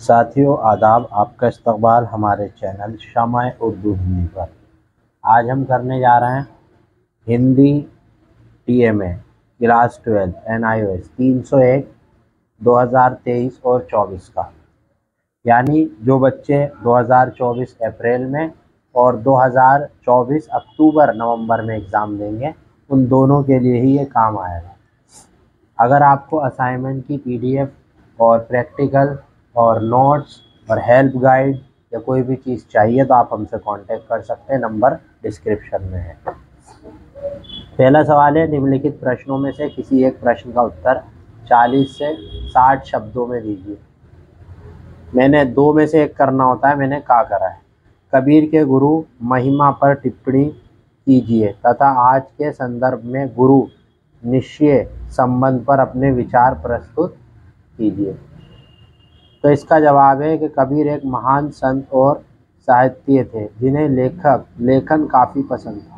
साथियों आदाब, आपका इस्तकबाल हमारे चैनल शमाए उर्दू हिंदी पर। आज हम करने जा रहे हैं हिंदी TMA क्लास 12 NIOS 301 2023 और 24 का, यानी जो बच्चे 2024 अप्रैल में और 2024 अक्टूबर नवंबर में एग्ज़ाम देंगे, उन दोनों के लिए ही ये काम आएगा। अगर आपको असाइनमेंट की PDF और प्रैक्टिकल और नोट्स और हेल्प गाइड या कोई भी चीज़ चाहिए तो आप हमसे कांटेक्ट कर सकते हैं, नंबर डिस्क्रिप्शन में है। पहला सवाल है, निम्नलिखित प्रश्नों में से किसी एक प्रश्न का उत्तर 40 से 60 शब्दों में दीजिए। मैंने दो में से एक करना होता है, मैंने क्या करा है। कबीर के गुरु महिमा पर टिप्पणी कीजिए तथा आज के संदर्भ में गुरु निश्चय संबंध पर अपने विचार प्रस्तुत कीजिए। तो इसका जवाब है कि कबीर एक महान संत और साहित्य थे जिन्हें लेखन काफ़ी पसंद था।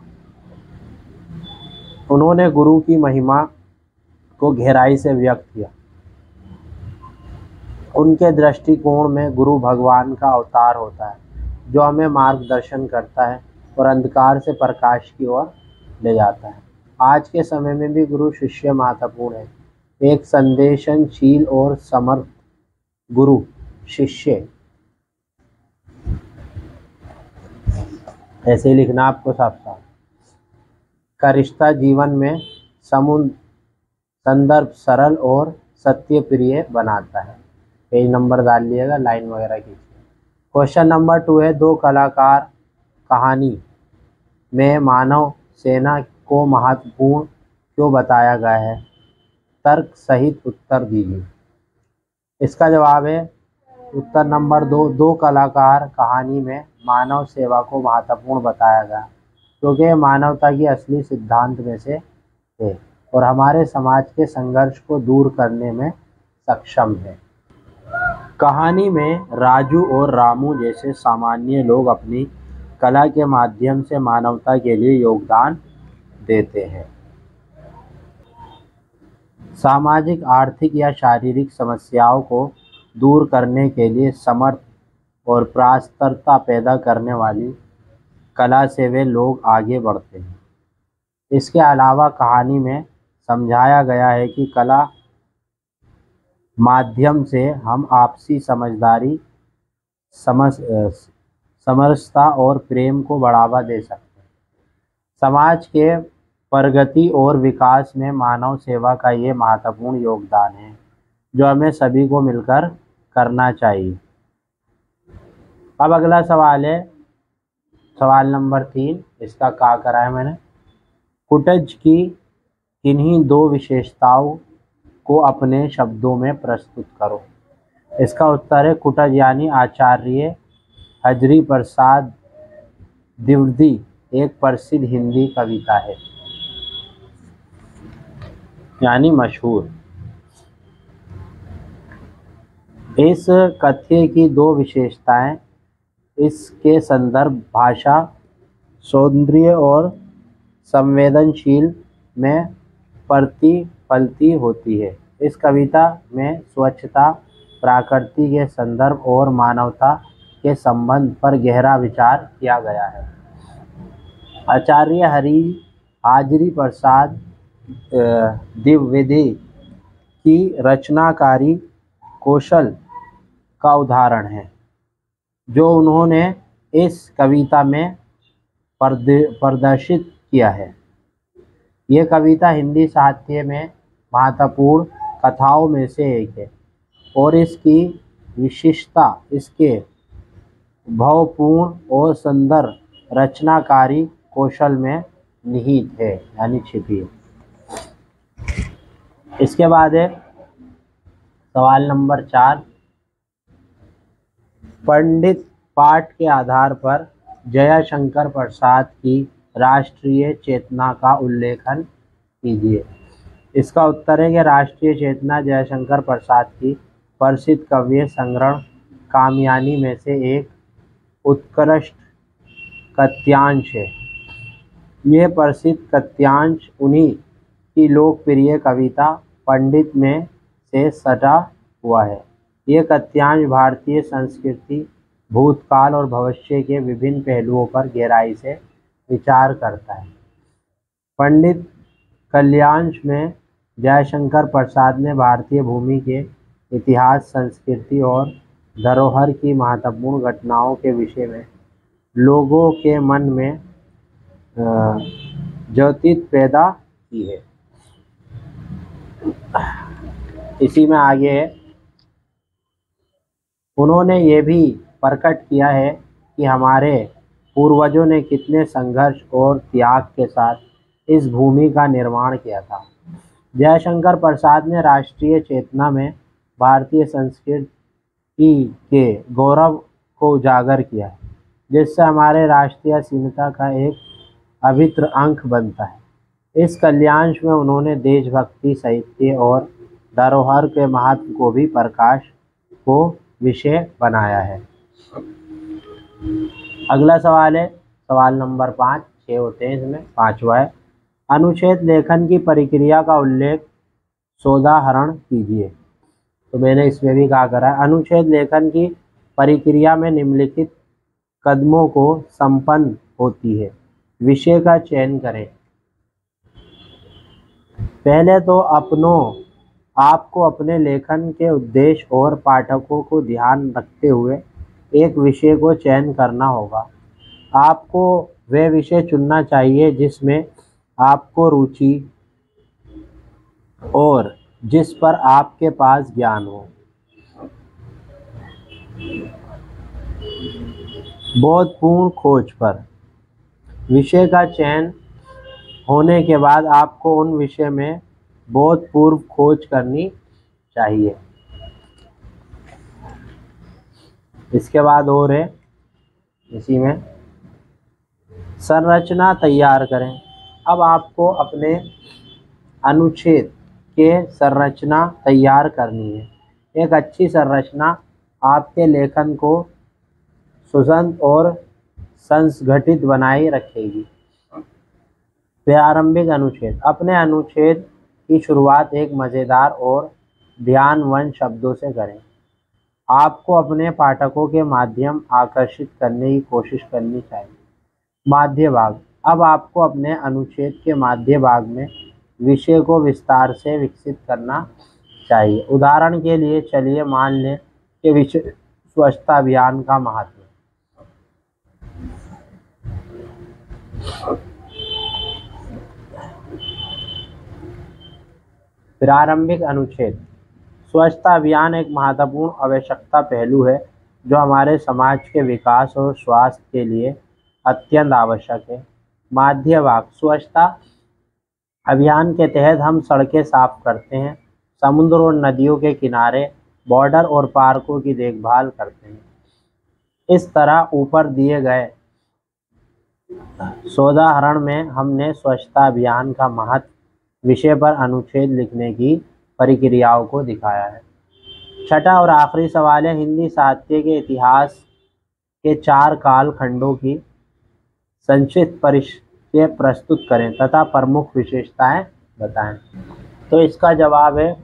उन्होंने गुरु की महिमा को गहराई से व्यक्त किया। उनके दृष्टिकोण में गुरु भगवान का अवतार होता है जो हमें मार्गदर्शन करता है और अंधकार से प्रकाश की ओर ले जाता है। आज के समय में भी गुरु शिष्य महत्वपूर्ण है। एक संवेदनशील और समर्थ गुरु शिष्य, ऐसे ही लिखना आपको साफ साफ, का रिश्ता जीवन में संदर्भ सरल और सत्य प्रिय बनाता है। पेज नंबर डाल लिएगा, लाइन वगैरह कीजिए। क्वेश्चन नंबर 2 है, दो कलाकार कहानी में मानव सेना को महत्वपूर्ण क्यों बताया गया है? तर्क सहित उत्तर दीजिए। इसका जवाब है उत्तर नंबर 2, दो कलाकार कहानी में मानव सेवा को महत्वपूर्ण बताया गया क्योंकि मानवता की असली सिद्धांत में से है और हमारे समाज के संघर्ष को दूर करने में सक्षम है। कहानी में राजू और रामू जैसे सामान्य लोग अपनी कला के माध्यम से मानवता के लिए योगदान देते हैं। सामाजिक, आर्थिक या शारीरिक समस्याओं को दूर करने के लिए समर्थ और पारदर्शिता पैदा करने वाली कला से वे लोग आगे बढ़ते हैं। इसके अलावा कहानी में समझाया गया है कि कला माध्यम से हम आपसी समझदारी, समरसता और प्रेम को बढ़ावा दे सकते हैं। समाज के प्रगति और विकास में मानव सेवा का ये महत्वपूर्ण योगदान है जो हमें सभी को मिलकर करना चाहिए। अब अगला सवाल है, सवाल नंबर 3। इसका क्या करा है मैंने? कुटज की किन्हीं दो विशेषताओं को अपने शब्दों में प्रस्तुत करो। इसका उत्तर है कुटज यानी आचार्य हजरी प्रसाद द्विवेदी एक प्रसिद्ध हिंदी कविता है, यानी मशहूर। इस कथ्य की दो विशेषताएं इसके संदर्भ, भाषा, सौंदर्य और संवेदनशील में प्रतिफलित होती है। इस कविता में स्वच्छता, प्रकृति के संदर्भ और मानवता के संबंध पर गहरा विचार किया गया है। आचार्य हजरी प्रसाद द्विवेदी की रचनाकारी कौशल का उदाहरण है जो उन्होंने इस कविता में प्रदर्शित किया है। यह कविता हिंदी साहित्य में महत्वपूर्ण कथाओं में से एक है और इसकी विशिष्टता इसके भावपूर्ण और सुंदर रचनाकारी कौशल में निहित है, यानी छिपी है। इसके बाद है सवाल नंबर 4। पंडित पाठ के आधार पर जयशंकर प्रसाद की राष्ट्रीय चेतना का उल्लेखन कीजिए। इसका उत्तर है कि राष्ट्रीय चेतना जयशंकर प्रसाद की प्रसिद्ध काव्य संग्रह कामयानी में से एक उत्कृष्ट काव्यांश है। यह प्रसिद्ध काव्यांश उन्हीं की लोकप्रिय कविता पंडित में से सटा हुआ है ये गद्यांश भारतीय संस्कृति, भूतकाल और भविष्य के विभिन्न पहलुओं पर गहराई से विचार करता है। पंडित कल्याणश में जयशंकर प्रसाद ने भारतीय भूमि के इतिहास, संस्कृति और धरोहर की महत्वपूर्ण घटनाओं के विषय में लोगों के मन में ज्योति पैदा की है। इसी में आगे है, उन्होंने ये भी प्रकट किया है कि हमारे पूर्वजों ने कितने संघर्ष और त्याग के साथ इस भूमि का निर्माण किया था। जयशंकर प्रसाद ने राष्ट्रीय चेतना में भारतीय संस्कृति के गौरव को उजागर किया है, जिससे हमारे राष्ट्रीय अस्मिता का एक अभिन्न अंग बनता है। इस कल्याणश में उन्होंने देशभक्ति, साहित्य और धरोहर के महत्व को भी प्रकाश को विषय बनाया है। अगला सवाल है सवाल नंबर 5, 6 होते हैं इसमें, 5वां है, अनुच्छेद लेखन की प्रक्रिया का उल्लेख सोदाहरण कीजिए। तो मैंने इसमें भी कहा करा है, अनुच्छेद लेखन की प्रक्रिया में निम्नलिखित कदमों को संपन्न होती है। विषय का चयन करें। पहले तो आपको अपने लेखन के उद्देश्य और पाठकों को ध्यान रखते हुए एक विषय को चयन करना होगा। आपको वह विषय चुनना चाहिए जिसमें आपको रुचि और जिस पर आपके पास ज्ञान हो। बोधपूर्ण खोज पर। विषय का चयन होने के बाद आपको उन विषय में बोधपूर्व खोज करनी चाहिए। इसके बाद और है इसी में, संरचना तैयार करें। अब आपको अपने अनुच्छेद के संरचना तैयार करनी है। एक अच्छी संरचना आपके लेखन को सुसंत और संगठित बनाए रखेगी। प्रारंभिक अनुच्छेद। अपने अनुच्छेद की शुरुआत एक मज़ेदार और ध्यानवंत शब्दों से करें। आपको अपने पाठकों के माध्यम आकर्षित करने की कोशिश करनी चाहिए। माध्य भाग। अब आपको अपने अनुच्छेद के माध्य भाग में विषय को विस्तार से विकसित करना चाहिए। उदाहरण के लिए चलिए मान लें कि विषय स्वच्छता अभियान का महत्व। प्रारंभिक अनुच्छेद। स्वच्छता अभियान एक महत्वपूर्ण आवश्यकता पहलू है जो हमारे समाज के विकास और स्वास्थ्य के लिए अत्यंत आवश्यक है। माध्य भाग। स्वच्छता अभियान के तहत हम सड़कें साफ करते हैं, समुद्र और नदियों के किनारे, बॉर्डर और पार्कों की देखभाल करते हैं। इस तरह ऊपर दिए गए सोदाहरण में हमने स्वच्छता अभियान का महत्व विषय पर अनुच्छेद लिखने की प्रक्रियाओं को दिखाया है। छठा और आखिरी सवाल है, हिंदी साहित्य के इतिहास के 4 कालखंडों की संक्षिप्त परिचय प्रस्तुत करें तथा प्रमुख विशेषताएं बताएं। तो इसका जवाब है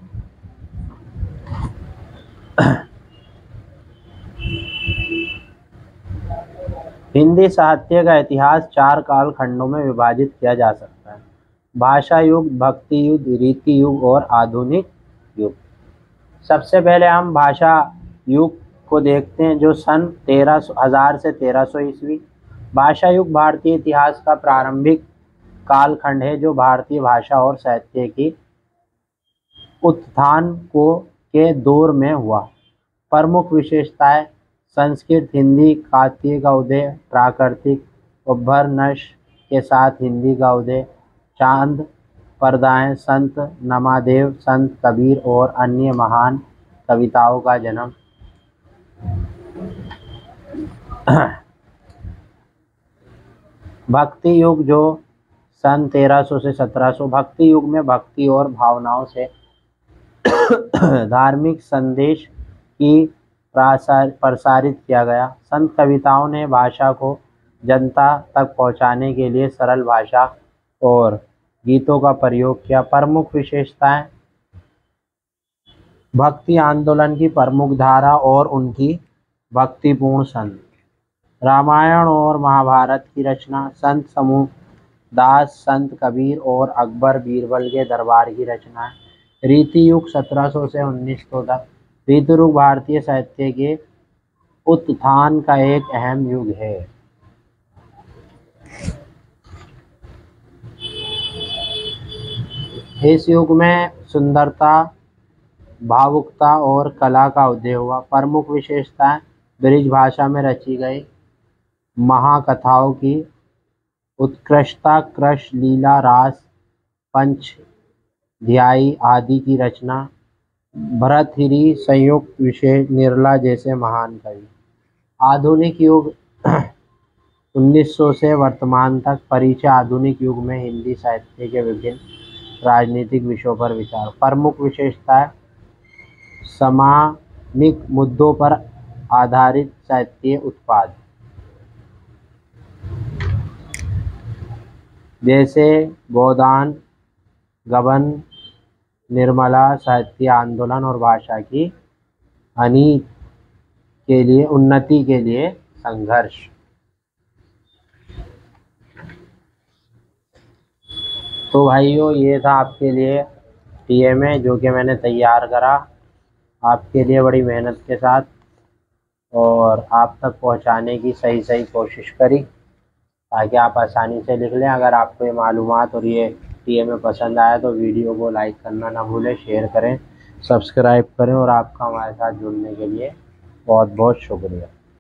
हिंदी साहित्य का इतिहास 4 कालखंडों में विभाजित किया जा सकता है। भाषा युग, भक्ति युग, रीति युग और आधुनिक युग। सबसे पहले हम भाषा युग को देखते हैं जो सन 1300 से 1300 ईस्वी। भाषा युग भारतीय इतिहास का प्रारंभिक कालखंड है जो भारतीय भाषा और साहित्य की उत्थान के दौर में हुआ। प्रमुख विशेषताएं: संस्कृत हिंदी काव्य का उदय, प्राकृतिक उद्भवनश के साथ हिंदी का उदय, चांद परदाएं, संत नमादेव, संत कबीर और अन्य महान कविताओं का जन्म। भक्ति युग जो सन 1300 से 1700। भक्ति युग में भक्ति और भावनाओं से धार्मिक संदेश की प्रसारित किया गया। संत कविताओं ने भाषा को जनता तक पहुंचाने के लिए सरल भाषा और गीतों का प्रयोग किया। प्रमुख विशेषताएं: भक्ति आंदोलन की प्रमुख धारा और उनकी भक्तिपूर्ण संत। रामायण और महाभारत की रचना। संत समूह दास, संत कबीर और अकबर बीरबल के दरबार की रचना है। रीति युग 1700 से 1900 तक। रीति युग भारतीय साहित्य के उत्थान का एक अहम युग है। इस युग में सुंदरता, भावुकता और कला का उदय हुआ। प्रमुख विशेषताएं। ब्रिज भाषा में रची गई महाकथाओं की उत्कृष्टता। कृष्ण लीला, रास, पंचध्यायी आदि की रचना। भर्तृहरि, संयुक्त, विशेष, निर्मला जैसे महान कवि। आधुनिक युग 1900 से वर्तमान तक। परिचय। आधुनिक युग में हिंदी साहित्य के विभिन्न राजनीतिक विषयों पर विचार। प्रमुख विशेषताएं। सामाजिक मुद्दों पर आधारित साहित्य उत्पाद जैसे गोदान, गबन, निर्मला। साहित्य आंदोलन और भाषा की उन्नति के लिए संघर्ष। तो भाइयों, ये था आपके लिए टीएमए जो कि मैंने तैयार करा आपके लिए बड़ी मेहनत के साथ और आप तक पहुंचाने की सही कोशिश करी ताकि आप आसानी से लिख लें। अगर आपको ये मालूमात और ये टीएमए पसंद आया तो वीडियो को लाइक करना ना भूलें, शेयर करें, सब्सक्राइब करें और आपका हमारे साथ जुड़ने के लिए बहुत बहुत शुक्रिया।